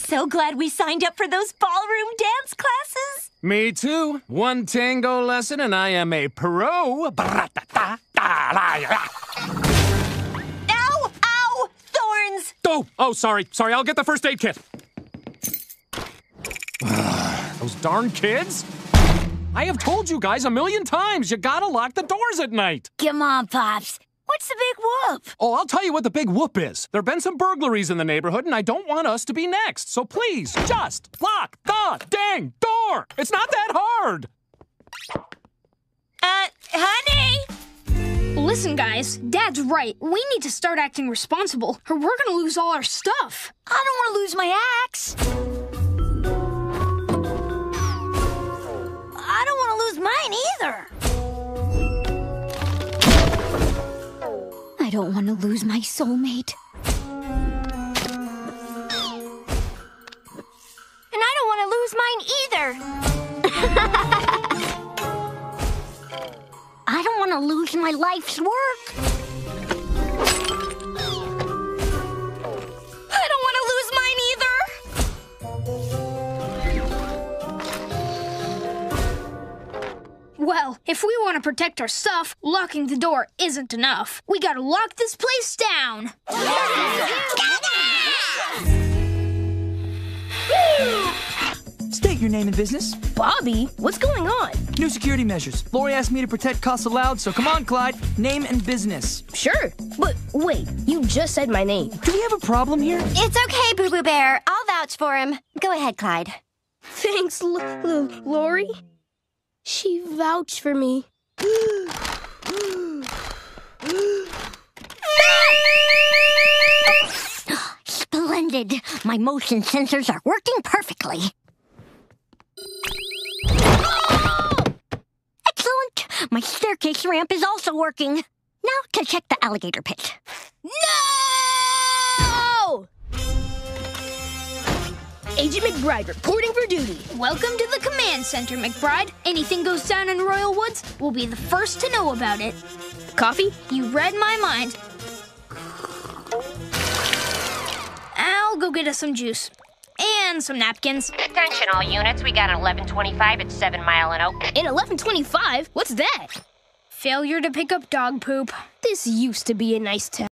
so glad we signed up for those ballroom dance classes. Me too. One tango lesson and I am a pro. Ow! Ow! Thorns! Oh, sorry. I'll get the first aid kit. Those darn kids. I have told you guys 1,000,000 times, you gotta lock the doors at night. Come on, Pops. What's the big whoop? Oh, I'll tell you what the big whoop is. There've been some burglaries in the neighborhood, and I don't want us to be next. So please, just lock the dang door. It's not that hard. Honey! Listen, guys, Dad's right. We need to start acting responsible, or we're gonna lose all our stuff. I don't want to lose my axe. I don't want to lose mine either. I don't want to lose my soulmate. And I don't want to lose mine either. I don't want to lose my life's work. I don't want to lose mine either. Well, if we want to protect our stuff, locking the door isn't enough. We gotta lock this place down. State your name and business. Bobby, what's going on? New security measures. Lori asked me to protect Casa Loud, so come on, Clyde. Name and business. Sure, but wait, you just said my name. Do we have a problem here? It's okay, Boo Boo Bear. I'll vouch for him. Go ahead, Clyde. Thanks, Lori. She vouched for me. Splendid. My motion sensors are working perfectly. Excellent. My staircase ramp is also working. Now to check the alligator pit. No! Agent McBride reporting for duty. Welcome to the command center, McBride. Anything goes down in Royal Woods, we'll be the first to know about it. Coffee? You read my mind. I'll go get us some juice. And some napkins. Attention all units, we got an 1125 at 7 Mile and Oak. In 1125? What's that? Failure to pick up dog poop. This used to be a nice town.